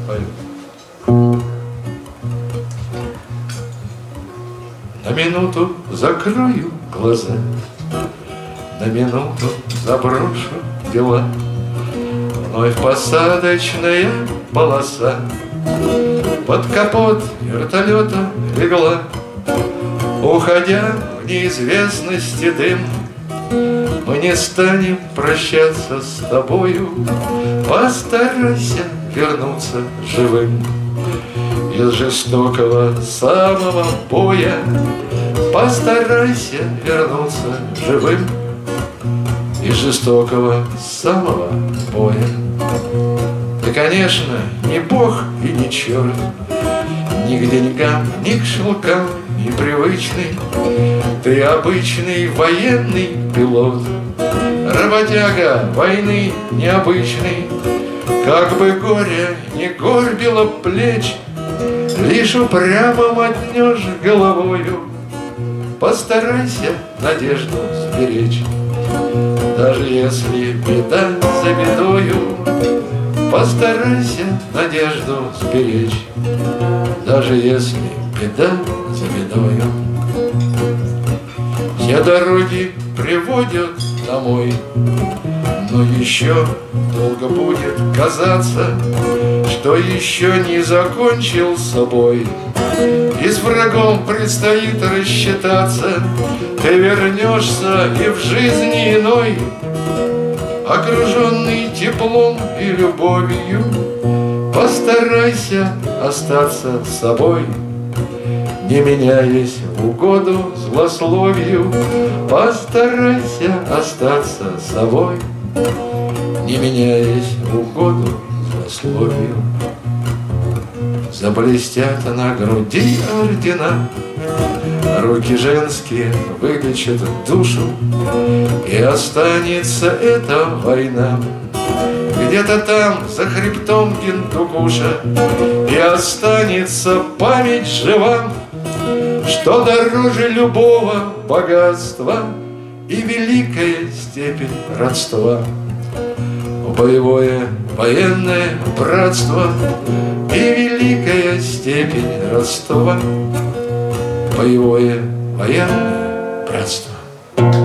Пою. На минуту закрою глаза, на минуту заброшу дела. Вновь посадочная полоса под капот вертолета легла. Уходя в неизвестности дым, мы не станем прощаться с тобою. Постарайся вернуться живым из жестокого самого боя. Постарайся вернуться живым из жестокого самого боя. Ты, конечно, не бог и не черт, ни к деньгам, ни к шелкам, ни привычный. Ты обычный военный пилот, работяга войны необычный. Как бы горе не горбило плеч, лишь упрямо мотнешь головою. Постарайся надежду сберечь, даже если беда за бедою. Постарайся надежду сберечь, даже если беда за бедою. Все дороги приводят домой, но еще долго будет казаться, что еще не закончил с собой, и с врагом предстоит рассчитаться. Ты вернешься и в жизни иной, окруженный теплом и любовью. Постарайся остаться с собой, не меняясь в угоду злословию. Постарайся остаться с собой, не меняясь в угоду злословию. Заблестят на груди ордена, руки женские вылечат душу, и останется эта война где-то там, за хребтом Гиндукуша. И останется память жива, что дороже любого богатства и великая степень родства. Боевое военное братство и великая степень родства. Боевое военное братство.